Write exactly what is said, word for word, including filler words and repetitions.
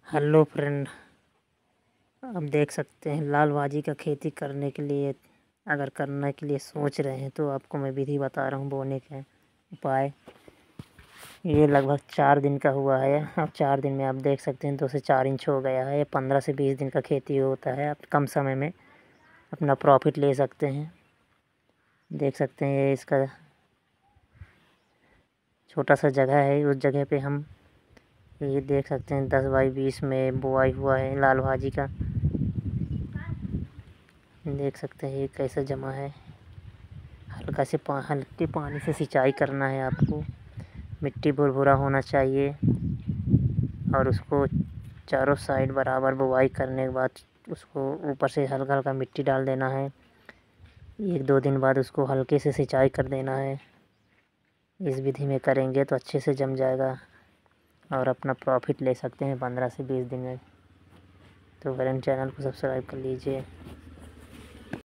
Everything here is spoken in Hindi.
हेलो फ्रेंड, आप देख सकते हैं लाल भाजी का खेती करने के लिए अगर करने के लिए सोच रहे हैं तो आपको मैं विधि बता रहा हूँ बोने के उपाय। ये लगभग चार दिन का हुआ है। अब चार दिन में आप देख सकते हैं दो से चार इंच हो गया है। ये पंद्रह से बीस दिन का खेती होता है। आप कम समय में अपना प्रॉफिट ले सकते हैं। देख सकते हैं ये इसका छोटा सा जगह है। उस जगह पे हम ये देख सकते हैं दस बाई बीस में बुआई हुआ है लाल भाजी का। देख सकते हैं ये कैसे जमा है। हल्का से पा हल्के पानी से सिंचाई करना है आपको। मिट्टी भुरभुरा होना चाहिए और उसको चारों साइड बराबर बुआई करने के बाद उसको ऊपर से हल्का हल्का मिट्टी डाल देना है। एक दो दिन बाद उसको हल्के से सिंचाई कर देना है। इस विधि में करेंगे तो अच्छे से जम जाएगा और अपना प्रॉफिट ले सकते हैं पंद्रह से बीस दिन में। तो फ्रेंड, चैनल को सब्सक्राइब कर लीजिए।